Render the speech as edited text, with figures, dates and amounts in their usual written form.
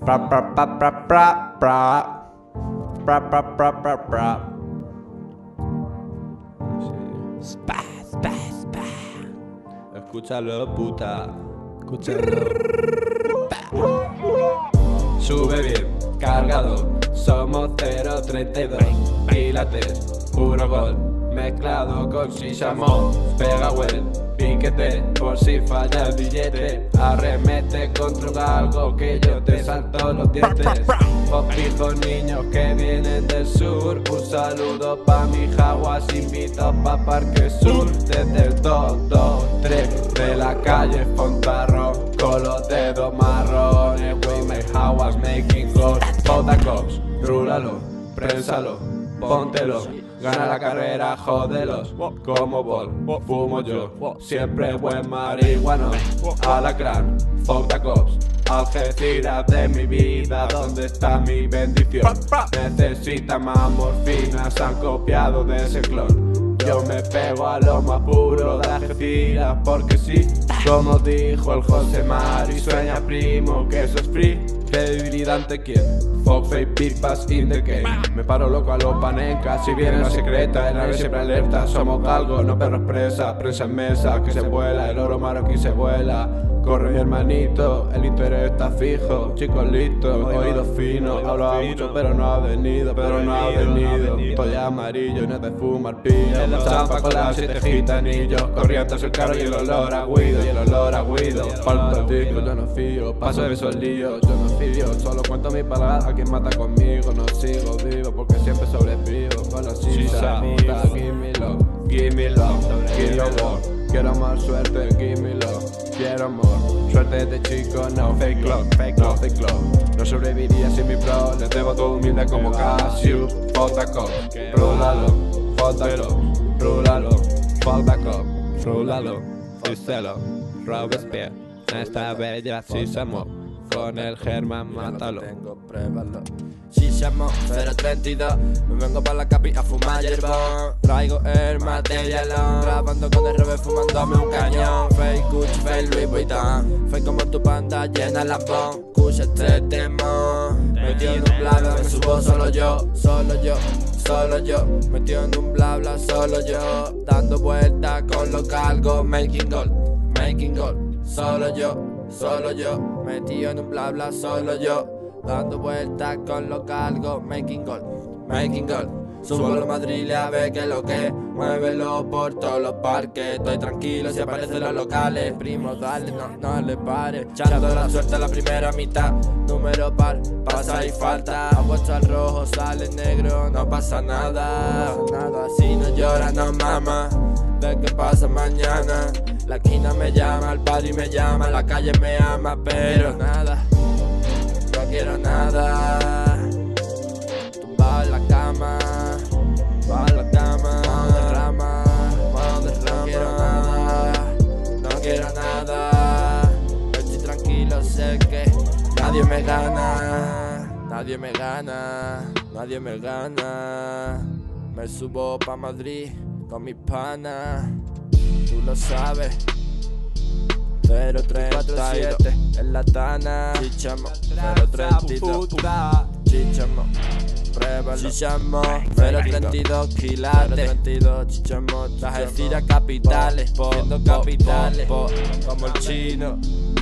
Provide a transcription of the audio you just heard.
Pra pra pra pra pra pra. Pra pra pra pra pra. Spa, spa, spa. Escúchalo, puta. Escúchalo. Sube bien, cargado. Somos 032 pilates, puro gol. Mezclado con sisamo. Pega well, piquete. Por si falla el billete. Arremete contra algo que yo te salto los dientes. Popijos niños que vienen del sur. Un saludo pa' mi jaguas. Invito pa' Parque Sur. Desde el 223 de la calle Fontarro. Con los dedos marrones. We make jaguas making gold. Foda cops, rúlalo, prénsalo, póntelo. Gana la carrera, jódelos. Como bol, fumo yo. Siempre buen marihuano. Alacrán, fuck the cops. Algeciras de mi vida, ¿dónde está mi bendición? Necesita más morfina, se han copiado de ese clon. Yo me pego a lo más puro de Algeciras porque sí. Como dijo el José Mari, sueña primo que eso es free. Credibilidad ante quién, fuck fake pipas in the game. Me paro loco a los panecas, si viene la secreta, el ave siempre alerta. Somos galgos, no perros presa, prensa en mesa, que se vuela, el oro marroquí se vuela. Corre mi hermanito, el interés está fijo, chicos listos, oídos finos. Hablaba mucho pero no ha venido, Estoy amarillo y no es de fumar pino. La champa con las 7 gitanillos, corrientes el carro y el olor a guido, Falta el disco, yo no fío, paso de esos líos, yo no fío. Solo cuento mi palabra, a quien mata conmigo, no sigo vivo porque siempre sobrevivo. Con la sisa, puta, give me love, give love. Quiero más suerte, give me love. Quiero amor, suerte de chico, no fake love, no fake love. No sobreviviría sin mi pro, les debo todo humilde como Casio. Fuck the cop, rúlalo, fuck the cop, rúlalo, fuck the cop, rúlalo, díselo, Robespierre, esta bella sisamo, con el Germán mátalo. Sisamo 032, me vengo pa' la capi a fumar hierbón. Traigo el materialón, grabando con el Robert fumándome un cañón. Fake Gucci, fake Louis Vuitton, fake como tu panda llena el lambón. Escucha este temón, metido en un bla me subo solo yo. Metido en un bla solo yo. Dando vueltas con los galgos, making gold, solo yo, metido en un bla solo yo. Dando vueltas con los galgos, making gold. Subo a los madriles a ver que lo que, muévelo por todos los parques. Estoy tranquilo si aparecen los locales. Primo, dale, no le pares. Echando la suerte a la primera mitad. Número par, pasa y falta. Apuesto al rojo, sale negro, no pasa nada. Si no llora, no mama. De qué pasa mañana. La esquina me llama, el padre me llama, la calle me ama, pero nada. No quiero nada. Tumbado en la cama, no quiero nada. Estoy tranquilo, sé que nadie me gana. Me subo pa' Madrid con mis panas, tú lo sabes. 037 en la Tana, chichamo 032, chichamo, pruébalo, chichamo 032 quilates, chichamo, las Algeciras capitales, siendo capitales, como el chino.